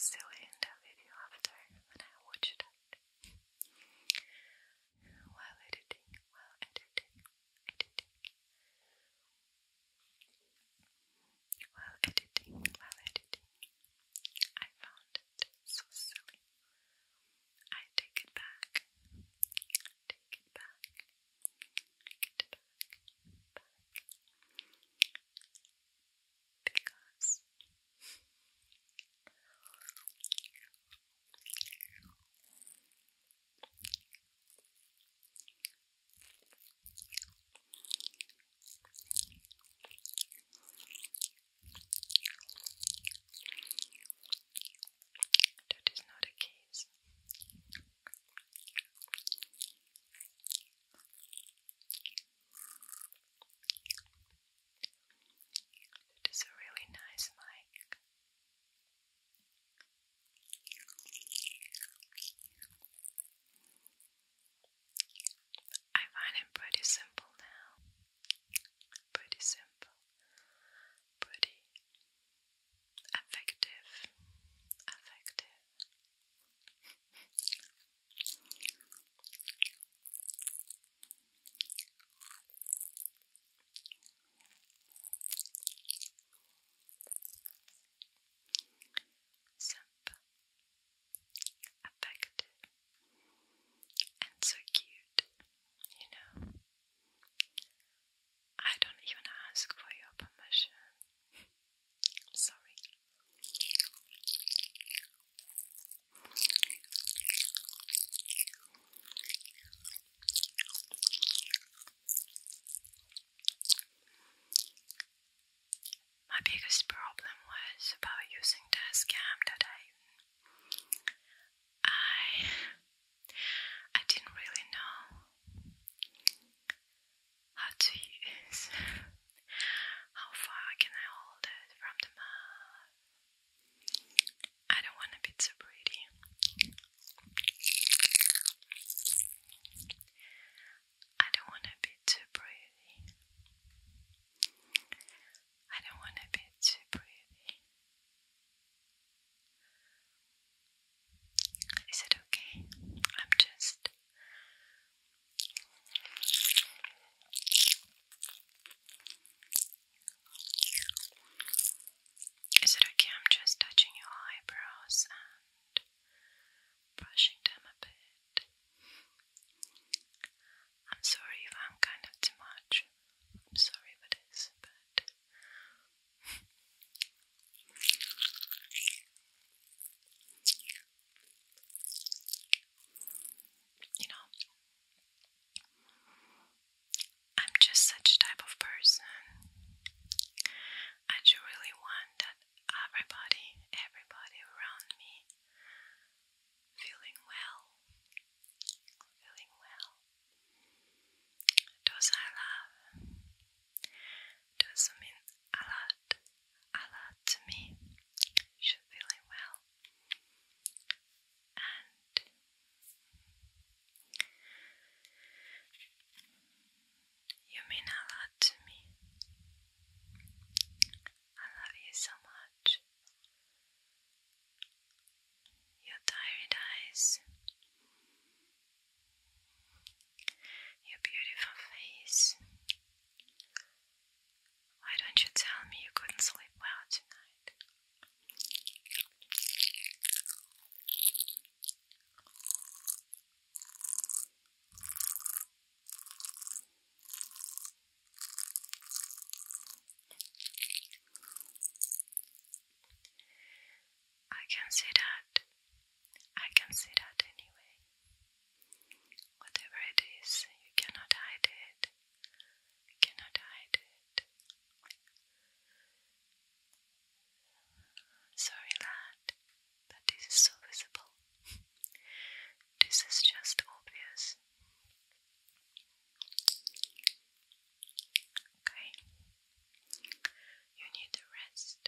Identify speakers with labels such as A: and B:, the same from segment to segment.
A: silly in the video after when I watched it. While editing, I found it so silly. I take it back. Because that is not the case. It is a really nice mic. I find it pretty simple now. Pretty simple. Pretty effective. Simple, effective, and so cute, you know. I don't even ask for your permission. I'm sorry. My biggest problem was about using Tascam that I didn't really know how to use. How far can I hold it from the mouth? I don't want to be too pretty. I don't want to be too pretty. I don't want to be too pretty. Is it okay? I'm just... Is it okay? I'm just touching your eyebrows and brushing them a bit. I'm sorry if I'm kind of too much. I'm sorry for this, but you know, I'm just such type of person. I do really want that everybody around me feeling well. Those I love. Those mean a lot to me. Should feeling well. And you mean a lot to me. I love you so much. Your tired eyes. Your beautiful face. Why don't you tell me you couldn't sleep well tonight? I can see that. I can see that anyway. Whatever it is, you cannot hide it. You cannot hide it. Sorry, lad, but this is so visible. This is just obvious. Okay? You need a rest.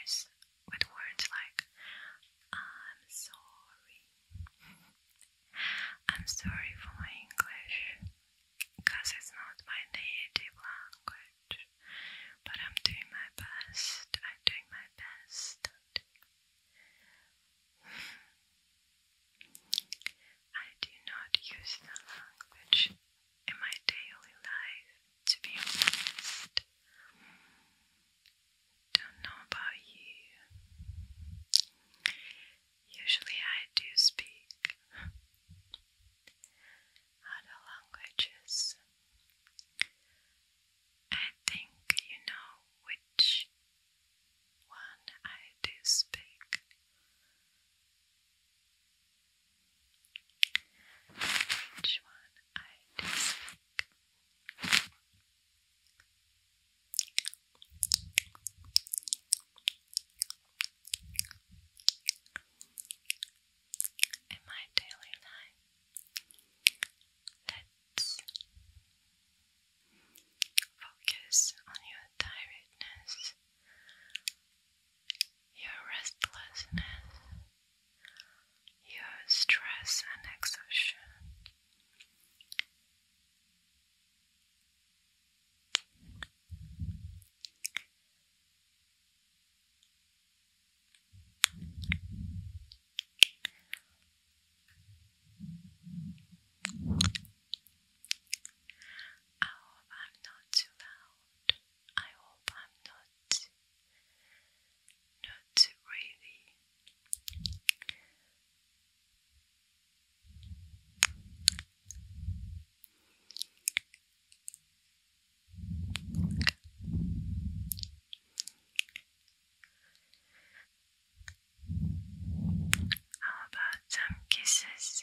A: with words like I'm sorry. I'm sorry for my English, because it's not my native language, but I'm doing my best. I'm doing my best. I do not use the language in my daily life, to be honest. Don't know about you. Usually I do speak other languages. I think you know which one I do speak. Which one I do speak. In my daily life, let's focus on your tiredness, your restlessness, your stress and exhaustion. I hope I'm not too loud. I hope I'm not too really. How about some kisses?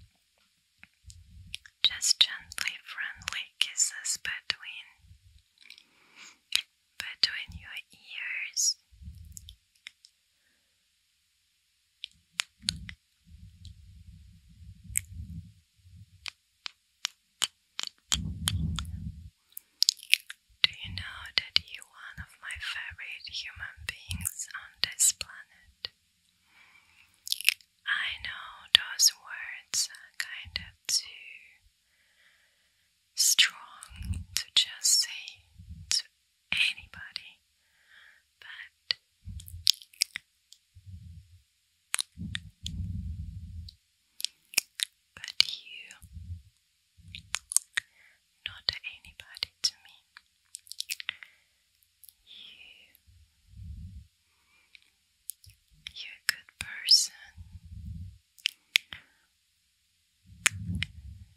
A: Just gently friendly kisses between your ears. Do you know that you're one of my favorite human beings on this planet? I know those words are kind of too strong to just say to anybody, but you, not anybody to me. You're a good person.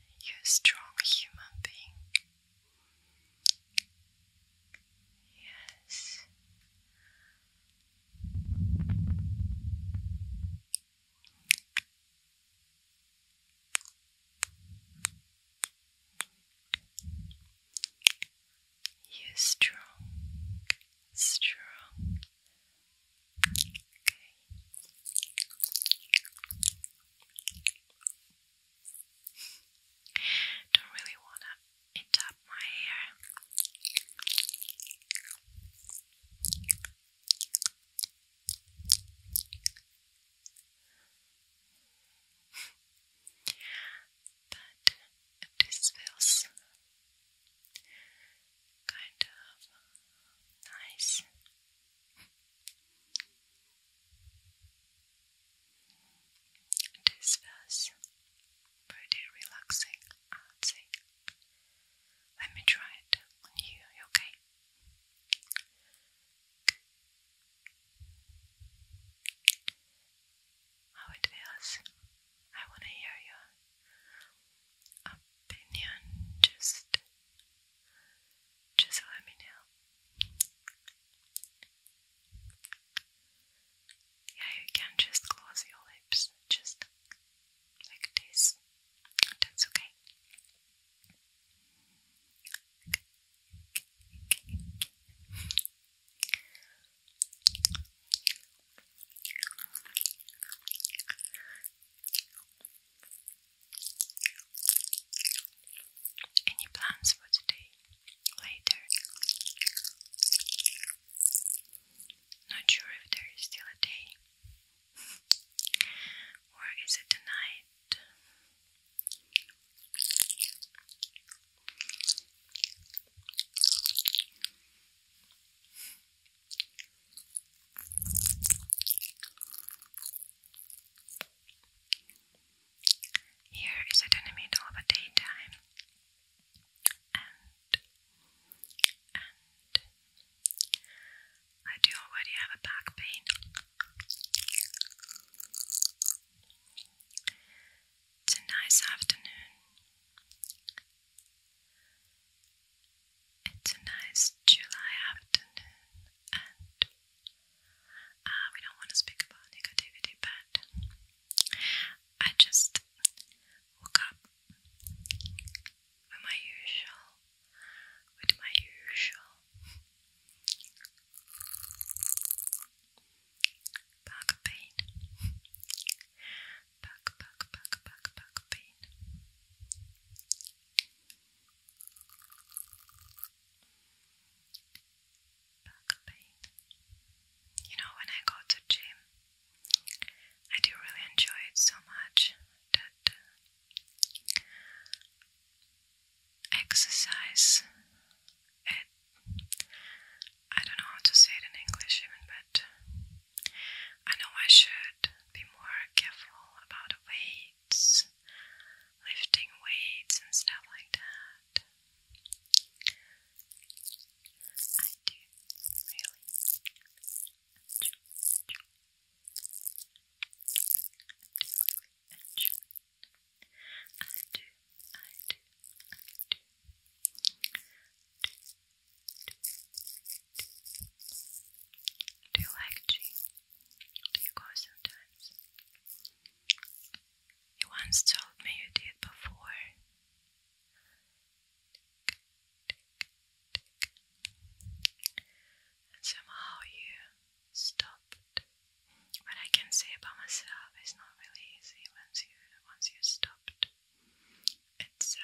A: say about myself, it's not really easy once you stopped. It's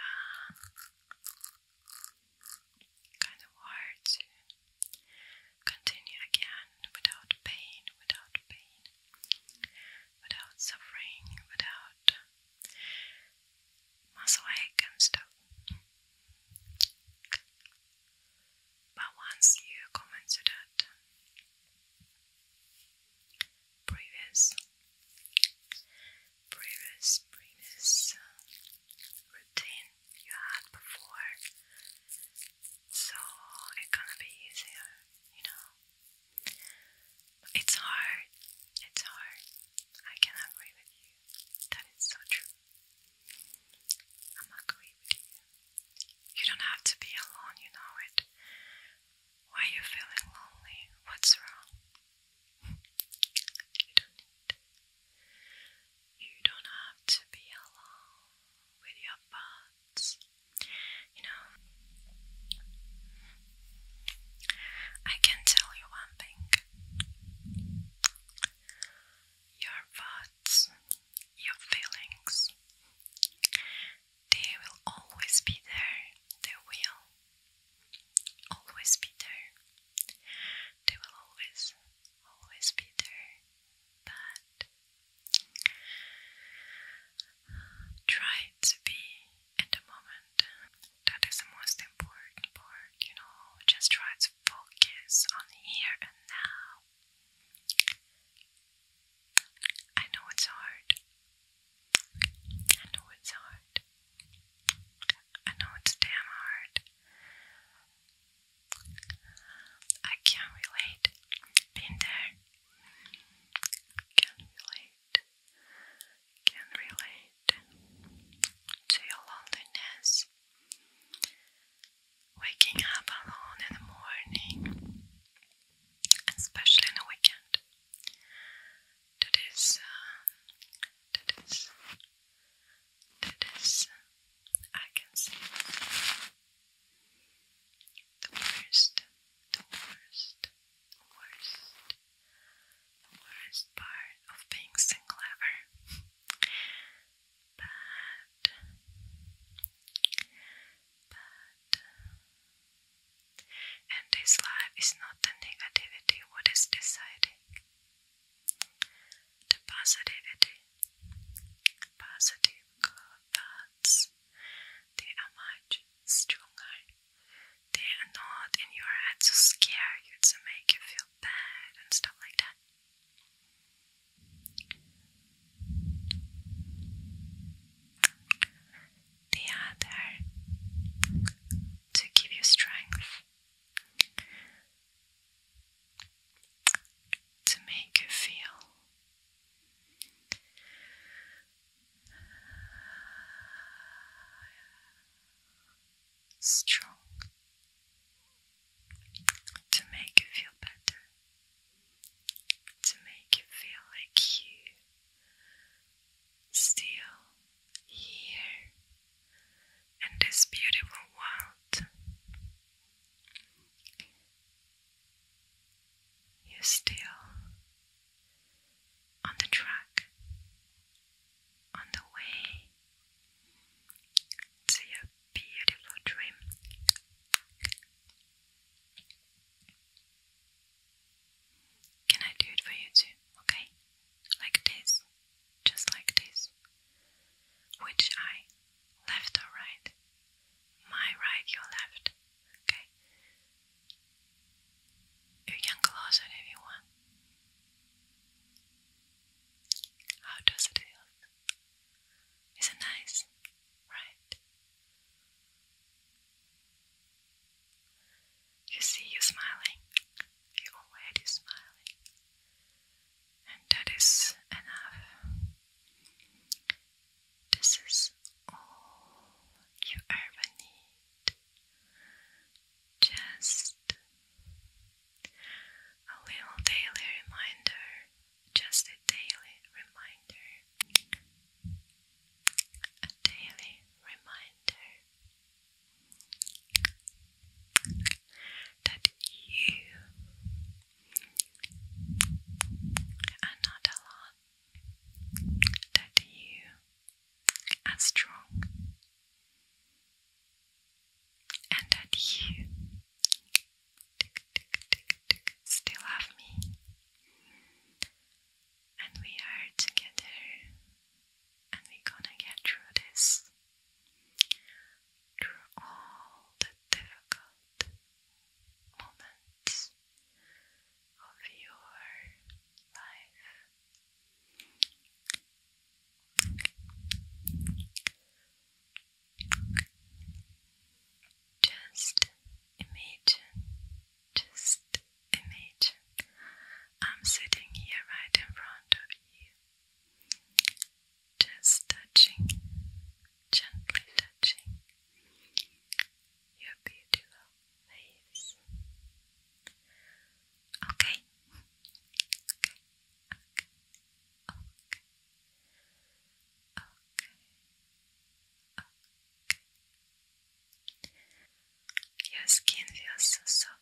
A: kind of hard to continue again without pain, without suffering, without muscle ache and stuff. But once you come into that previous routine you had before, so it's gonna be easier, you know. It's hard. I can agree with you. That is so true. I'm agree with you. You don't have to be alone, you know it. Why are you feeling lonely? What's wrong? You don't have to be alone with your thoughts. You know, I can tell you one thing. Your thoughts, your feelings, they will always be there. They will always be there. They will always be there. But try to be in the moment. That is the most important part, you know. Just try to focus on here and now. I know it's hard. I know it's hard. I know it's damn hard. I can't relate. Been there. Can't relate. Can't relate to your loneliness. Waking up alone in the morning, especially in the weekend. That is, I can see the worst part of being single ever. But and this life is not the negativity what is deciding. The positivity, positive good thoughts, they are much stronger. They are not in your head to scare you, to make you feel bad and stuff like that. They are there to give you strength, to make you feel strong, to make you feel better, to make you feel like you still here in this beautiful world. You're still on the track, on the way to your beautiful dream. skin feels so soft.